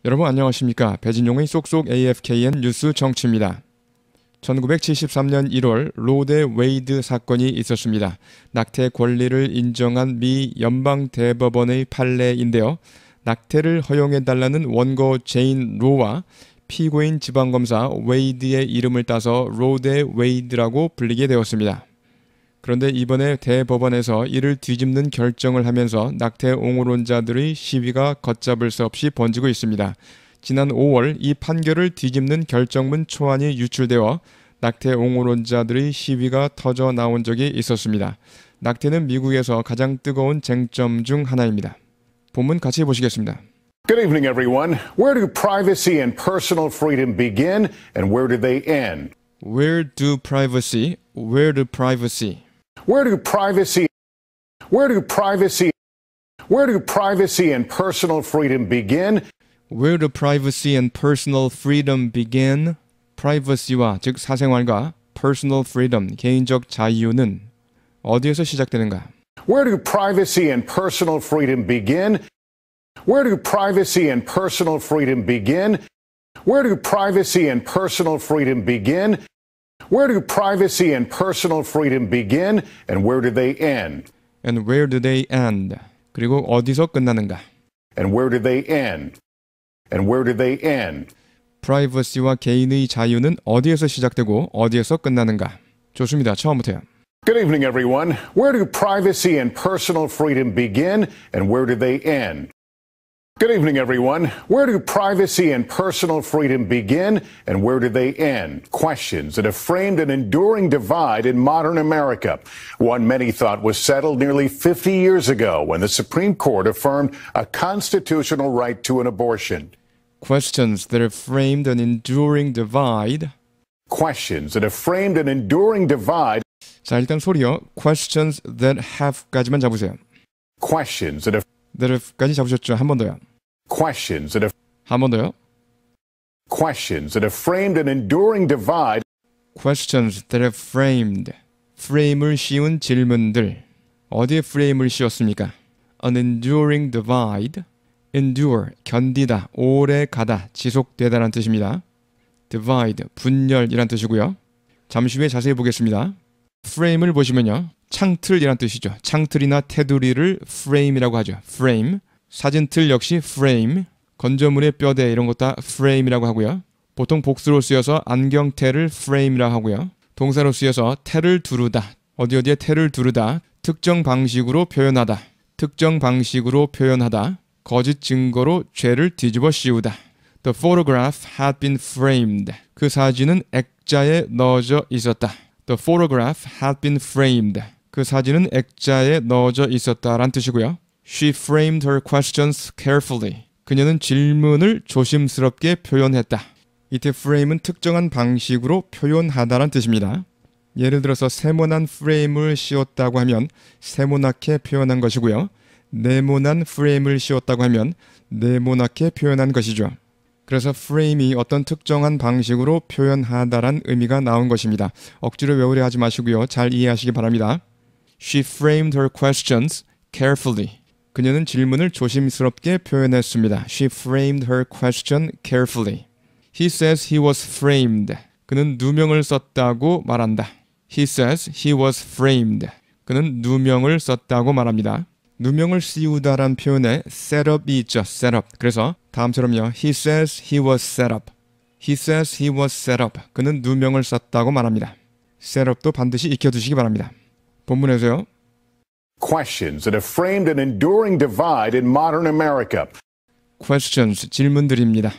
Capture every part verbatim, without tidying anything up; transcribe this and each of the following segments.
여러분 안녕하십니까? 배진용의 쏙쏙 에이에프케이엔 뉴스 정치입니다. 천구백칠십삼 년 일월 로 대 웨이드 사건이 있었습니다. 낙태 권리를 인정한 미 연방대법원의 판례인데요. 낙태를 허용해달라는 원고 제인 로와 피고인 지방검사 웨이드의 이름을 따서 로 대 웨이드라고 불리게 되었습니다. 그런데 이번에 대법원에서 이를 뒤집는 결정을 하면서 낙태 옹호론자들의 시위가 걷잡을 수 없이 번지고 있습니다. 지난 오월 이 판결을 뒤집는 결정문 초안이 유출되어 낙태 옹호론자들의 시위가 터져 나온 적이 있었습니다. 낙태는 미국에서 가장 뜨거운 쟁점 중 하나입니다. 본문 같이 보시겠습니다. Good evening, everyone. Where do privacy and personal freedom begin, and where do they end? Where do privacy, where do privacy, Where do privacy, where do privacy, where do privacy and personal freedom begin? where do privacy and personal freedom begin? privacy와 즉 사생활과 personal freedom, 개인적 자유는 어디에서 시작되는가? Where do privacy and personal freedom begin? Where do privacy and personal freedom begin? Where do privacy and personal freedom begin? Where do privacy and personal freedom begin, and where do they end? And where do they end? 그리고 어디서 끝나는가? And where do they end? And where do they end? 프라이버시와 개인의 자유는 어디에서 시작되고 어디에서 끝나는가? 좋습니다. 처음부터요. Good evening, everyone. Where do privacy and personal freedom begin, and where do they end? Good evening, everyone. Where do privacy and personal freedom begin, and where do they end? Questions that have framed an enduring divide in modern America. One many thought was settled nearly fifty years ago when the Supreme Court affirmed a constitutional right to an abortion. Questions that have framed an enduring divide. Questions that have framed an enduring divide. 자, 일단 소리요. Questions that have까지만 잡으세요. Questions that have that have까지 잡으셨죠? 한 번 더요. Questions that have 한 번 더요. Questions that have framed an enduring divide. Questions that have framed. 프레임을 씌운 질문들. 어디에 프레임을 씌웠습니까? An enduring divide. endure, 견디다, 오래 가다, 지속되다라는 뜻입니다. divide, 분열이란 뜻이고요. 잠시 후에 자세히 보겠습니다. frame을 보시면요. 창틀이란 뜻이죠. 창틀이나 테두리를 frame이라고 하죠. frame. 사진틀 역시 frame. 건조물의 뼈대 이런 것 다 frame이라고 하고요. 보통 복수로 쓰여서 안경테를 frame이라고 하고요. 동사로 쓰여서 테를 두르다. 어디 어디에 테를 두르다. 특정 방식으로 표현하다. 특정 방식으로 표현하다. 거짓 증거로 죄를 뒤집어 씌우다. The photograph had been framed. 그 사진은 액자에 넣어져 있었다. The photograph had been framed. 그 사진은 액자에 넣어져 있었다란 뜻이고요. She framed her questions carefully. 그녀는 질문을 조심스럽게 표현했다. 이때 frame은 특정한 방식으로 표현하다란 뜻입니다. 예를 들어서 세모난 프레임을 씌웠다고 하면 세모나게 표현한 것이고요. 네모난 프레임을 씌웠다고 하면 네모나게 표현한 것이죠. 그래서 프레임이 어떤 특정한 방식으로 표현하다란 의미가 나온 것입니다. 억지로 외우려 하지 마시고요. 잘 이해하시기 바랍니다. She framed her questions carefully. 그녀는 질문을 조심스럽게 표현했습니다. She framed her question carefully. He says he was framed. 그는 누명을 썼다고 말한다. He says he was framed. 그는 누명을 썼다고 말합니다. 누명을 씌우다란 표현에 setup이 있죠. setup. 그래서 다음처럼요. He says he was set up. He says he was set up. 그는 누명을 썼다고 말합니다. setup도 반드시 익혀두시기 바랍니다. 본문에서요. Questions that have framed an enduring divide in modern America. Questions, 질문들입니다.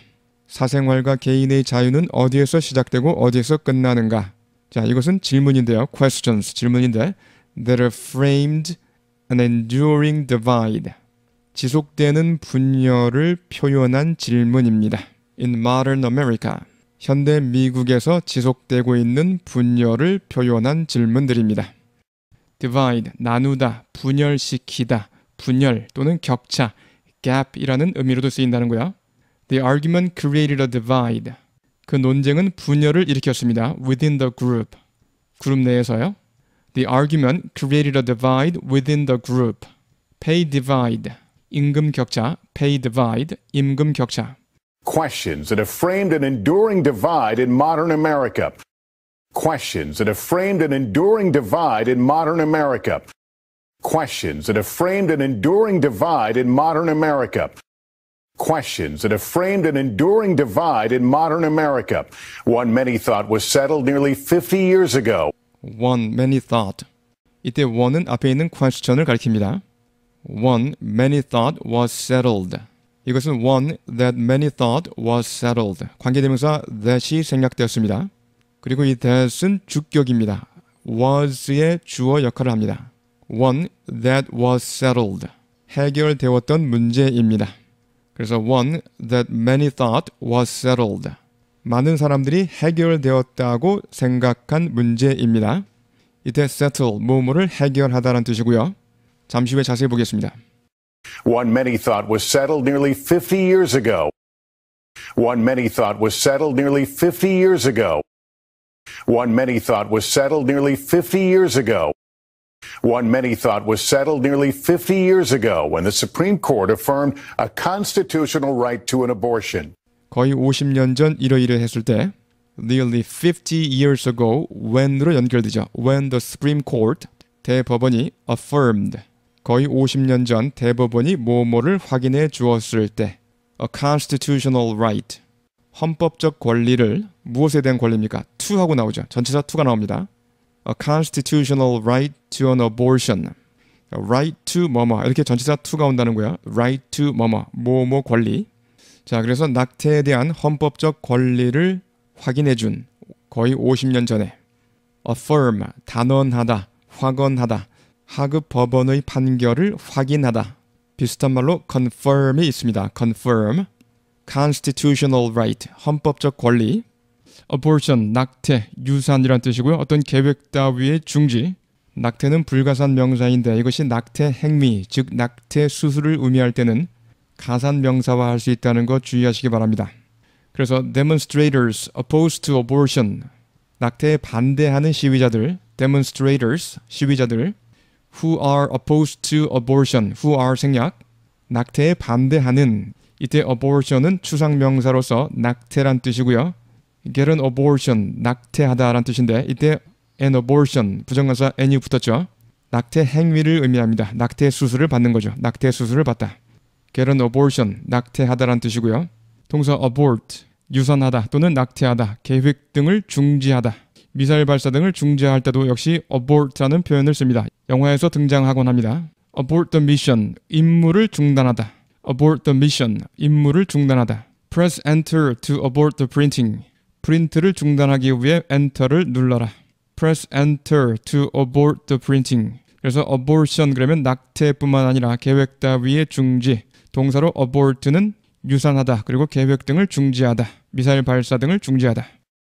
사생활과 개인의 자유는 어디에서 시작되고 어디에서 끝나는가? 자, 이것은 질문인데요. Questions, 질문인데 that have framed an enduring divide. 지속되는 분열을 표현한 질문입니다. In modern America. 현대 미국에서 지속되고 있는 분열을 표현한 질문들입니다. divide, 나누다, 분열시키다, 분열 또는 격차, gap이라는 의미로도 쓰인다는 거야. The argument created a divide. 그 논쟁은 분열을 일으켰습니다. Within the group. 그룹 내에서요. The argument created a divide within the group. Pay divide. 임금 격차, pay divide, 임금 격차. Questions that have framed an enduring divide in modern America. Questions that have framed an enduring divide in modern America. Questions that have framed an enduring divide in modern America. Questions that have framed an enduring divide in modern America. One many thought was settled nearly fifty years ago. One many thought. 이때 one은 앞에 있는 question을 가리킵니다. One many thought was settled. 이것은 one that many thought was settled. 관계대명사 that이 생략되었습니다. 그리고 이 that은 주격입니다. was의 주어 역할을 합니다. One that was settled. 해결되었던 문제입니다. 그래서 one that many thought was settled. 많은 사람들이 해결되었다고 생각한 문제입니다. 이때 settle, 뭐뭐를 해결하다라는 뜻이고요. 잠시 후에 자세히 보겠습니다. One many thought was settled nearly fifty years ago. One many thought was settled nearly fifty years ago. One many thought was settled nearly fifty years ago. One many thought was settled nearly fifty years ago when the Supreme Court affirmed a constitutional right to an abortion. 거의 오십 년 전 이러이러 했을 때 nearly fifty years ago when으로 연결되죠. When the Supreme Court, 대법원이 affirmed, 거의 오십 년 전 대법원이 뭐뭐를 확인해 주었을 때 a constitutional right, 헌법적 권리를, 무엇에 대한 권리입니까? to 하고 나오죠. 전치사 to가 나옵니다. A constitutional right to an abortion. right to 뭐뭐 이렇게 전치사 to가 온다는 거야. right to 뭐뭐 뭐뭐 권리. 자, 그래서 낙태에 대한 헌법적 권리를 확인해 준 거의 오십 년 전에 affirm, 단언하다, 확언하다, 하급 법원의 판결을 확인하다. 비슷한 말로 confirm이 있습니다. confirm, constitutional right, 헌법적 권리, abortion, 낙태, 유산이란 뜻이고요. 어떤 계획 따위의 중지, 낙태는 불가산 명사인데 이것이 낙태 행위, 즉 낙태 수술을 의미할 때는 가산 명사화할 수 있다는 거 주의하시기 바랍니다. 그래서 demonstrators opposed to abortion, 낙태에 반대하는 시위자들, demonstrators, 시위자들, who are opposed to abortion, who are 생략, 낙태에 반대하는, 이때 abortion은 추상명사로서 낙태란 뜻이고요. get an abortion, 낙태하다란 뜻인데 이때 an abortion, 부정관사 an이 붙었죠. 낙태 행위를 의미합니다. 낙태 수술을 받는 거죠. 낙태 수술을 받다. get an abortion, 낙태하다란 뜻이고요. 동사 abort, 유산하다 또는 낙태하다, 계획 등을 중지하다. 미사일 발사 등을 중지할 때도 역시 abort라는 표현을 씁니다. 영화에서 등장하곤 합니다. abort the mission, 임무를 중단하다. abort the mission, 임무를 중단하다. press enter to abort the printing, 프린트를 중단하기 위해 엔터를 눌러라. press enter to abort the printing. 그래서 abortion 그러면 낙태뿐만 아니라 계획 따위의 중지, 동사로 abort는 유산하다 그리고 계획 등을 중지하다, 미사일 발사 등을 중지하다.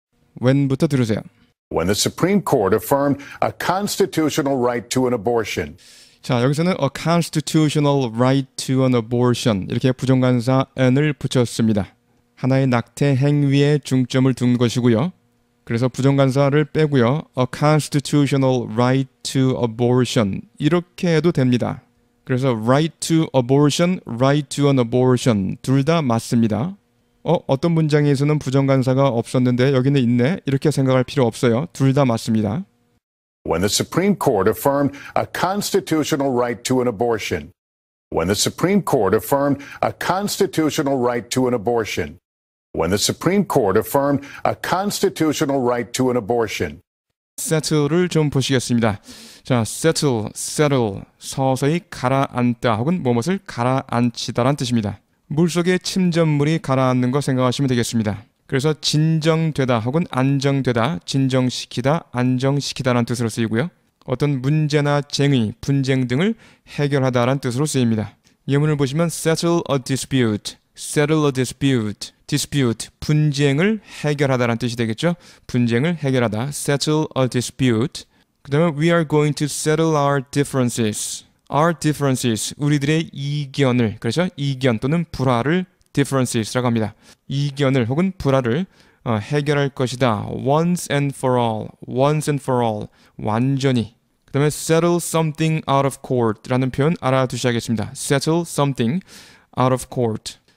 when부터 들으세요. When the Supreme Court affirmed a constitutional right to an abortion. 자, 여기서는 a constitutional right to an abortion 이렇게 부정관사 an을 붙였습니다. 하나의 낙태 행위에 중점을 둔 것이고요. 그래서 부정관사를 빼고요. a constitutional right to abortion 이렇게 해도 됩니다. 그래서 right to abortion, right to an abortion 둘 다 맞습니다. 어, 어떤 문장에서는 부정관사가 없었는데 여기는 있네. 이렇게 생각할 필요 없어요. 둘 다 맞습니다. When the Supreme Court affirmed a constitutional right to an abortion. When the Supreme Court affirmed a constitutional right to an abortion. When the Supreme Court affirmed a constitutional right to an abortion. settle를 좀 보시겠습니다. 자, settle, settle, 서서히 가라앉다 혹은 무엇을 가라앉히다란 뜻입니다. 물속에 침전물이 가라앉는 거 생각하시면 되겠습니다. 그래서 진정되다 혹은 안정되다, 진정시키다, 안정시키다라는 뜻으로 쓰이고요. 어떤 문제나 쟁의, 분쟁 등을 해결하다라는 뜻으로 쓰입니다. 예문을 보시면 settle a dispute, settle a dispute, dispute, 분쟁을 해결하다라는 뜻이 되겠죠. 분쟁을 해결하다, settle a dispute. 그 다음에 we are going to settle our differences. Our differences, 우리들의 이견을, 그렇죠? 이견 또는 불화를 differences라고 합니다. 이견을 혹은 불화를 어, 해결할 것이다. once and for all, once and for all, 완전히. 그 다음에 settle something out of court 라는 표현 알아두셔야겠습니다. settle something out of court.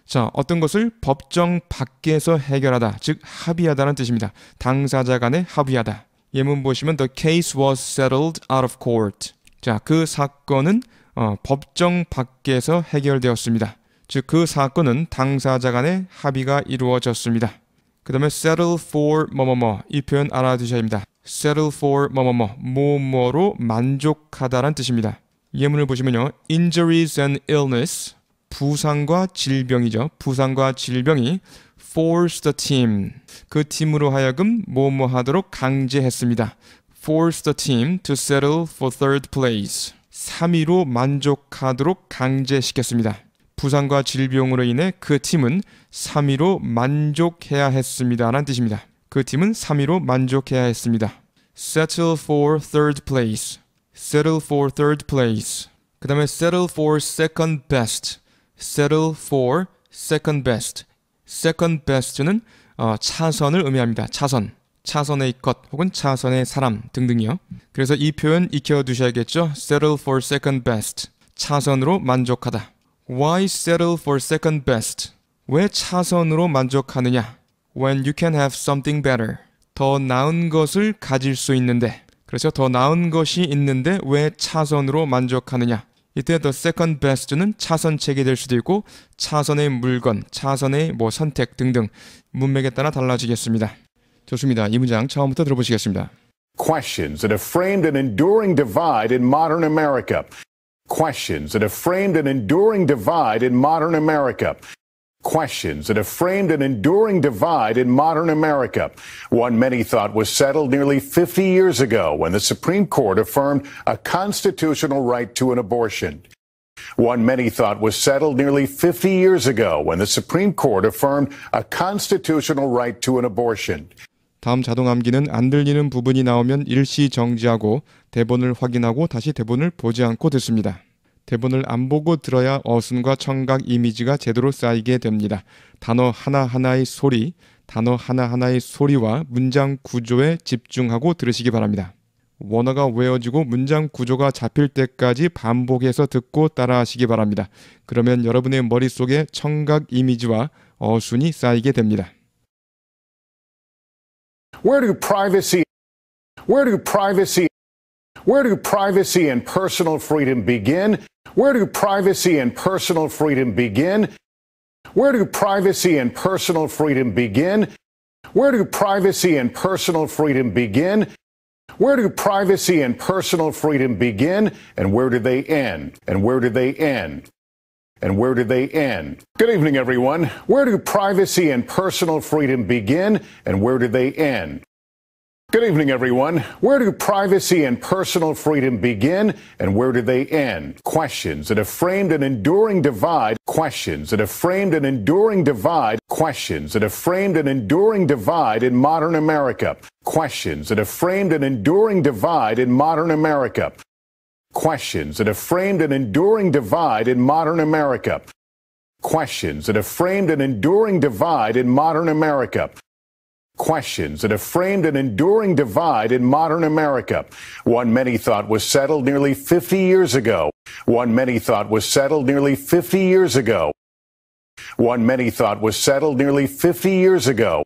자, 어떤 것을 법정 밖에서 해결하다, 즉 합의하다는 뜻입니다. 당사자 간에 합의하다. 예문 보시면 the case was settled out of court. 자, 그 사건은 어, 법정 밖에서 해결되었습니다. 즉 그 사건은 당사자 간에 합의가 이루어졌습니다. 그 다음에 settle for 뭐뭐뭐, 이 표현 알아두셔야 합니다. settle for 뭐뭐뭐, 뭐뭐로 만족하다란 뜻입니다. 예문을 보시면요, injuries and illness, 부상과 질병이죠. 부상과 질병이 forced the team, 그 팀으로 하여금 뭐뭐 하도록 강제했습니다. forced the team to settle for third place, 삼 위로 만족하도록 강제시켰습니다. 부상과 질병으로 인해 그 팀은 삼 위로 만족해야 했습니다 라는 뜻입니다. 그 팀은 삼 위로 만족해야 했습니다. settle for third place, settle for third place. 그 다음에 settle for second best, settle for second best. second best는 어, 차선을 의미합니다. 차선, 차선의 것 혹은 차선의 사람 등등이요. 그래서 이 표현 익혀두셔야겠죠. settle for second best, 차선으로 만족하다. Why settle for second best? 왜 차선으로 만족하느냐? When you can have something better, 더 나은 것을 가질 수 있는데, 그렇죠? 더 나은 것이 있는데 왜 차선으로 만족하느냐? 이때 the second best는 차선책이 될 수도 있고 차선의 물건, 차선의 뭐 선택 등등 문맥에 따라 달라지겠습니다. 좋습니다. 이 문장 처음부터 들어보시겠습니다. Questions that have framed an enduring divide in modern America. Questions that have framed an enduring divide in modern America. Questions that have framed an enduring divide in modern America. One many thought was settled nearly fifty years ago when the Supreme Court affirmed a constitutional right to an abortion. One many thought was settled nearly fifty years ago when the Supreme Court affirmed a constitutional right to an abortion. 다음 자동암기는 안 들리는 부분이 나오면 일시 정지하고 대본을 확인하고 다시 대본을 보지 않고 듣습니다. 대본을 안 보고 들어야 어순과 청각 이미지가 제대로 쌓이게 됩니다. 단어 하나하나의 소리, 단어 하나하나의 소리와 문장 구조에 집중하고 들으시기 바랍니다. 원어가 외워지고 문장 구조가 잡힐 때까지 반복해서 듣고 따라하시기 바랍니다. 그러면 여러분의 머릿속에 청각 이미지와 어순이 쌓이게 됩니다. Where do privacy, where do privacy, where do privacy and personal freedom begin? Where do privacy and personal freedom begin? Where do privacy and personal freedom begin? Where do privacy and personal freedom begin? Where do privacy and personal freedom begin? And where do they end? And where do they end? And where do they end? Good evening, everyone. Where do privacy and personal freedom begin? And where do they end? Good evening, everyone. Where do privacy and personal freedom begin? And where do they end? Questions that have framed an enduring divide. Questions that have framed an enduring divide. Questions that have framed an enduring divide in modern America. Questions that have framed an enduring divide in modern America. Questions that have framed an enduring divide in modern America. Questions that have framed an enduring divide in modern America. Questions that have framed an enduring divide in modern America. One many thought was settled nearly fifty years ago. One many thought was settled nearly fifty years ago. One many thought was settled nearly fifty years ago.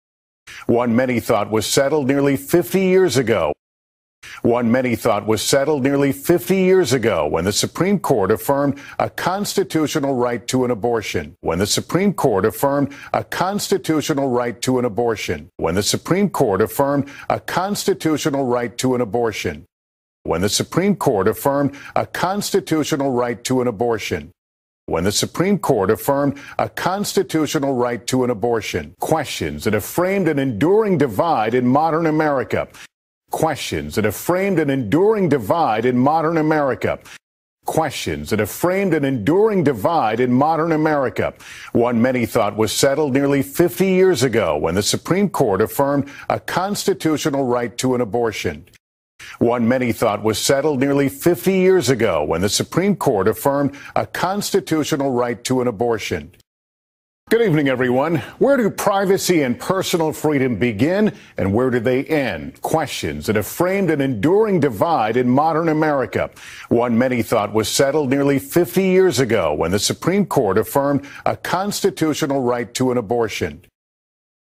One many thought was settled nearly fifty years ago. One many thought was settled nearly fifty years ago when the Supreme Court affirmed a constitutional right to an abortion. When the Supreme Court affirmed a constitutional right to an abortion. When the Supreme Court affirmed a constitutional right to an abortion. When the Supreme Court affirmed a constitutional right to an abortion. When the Supreme Court affirmed a constitutional right to an abortion. Questions that have framed an enduring divide in modern America. Questions that have framed an enduring divide in modern America. Questions that have framed an enduring divide in modern America. One many thought was settled nearly fifty years ago when the Supreme Court affirmed a constitutional right to an abortion. One many thought was settled nearly fifty years ago when the Supreme Court affirmed a constitutional right to an abortion. Good evening, everyone. Where do privacy and personal freedom begin, and where do they end? Questions that have framed an enduring divide in modern America. One many thought was settled nearly fifty years ago when the Supreme Court affirmed a constitutional right to an abortion.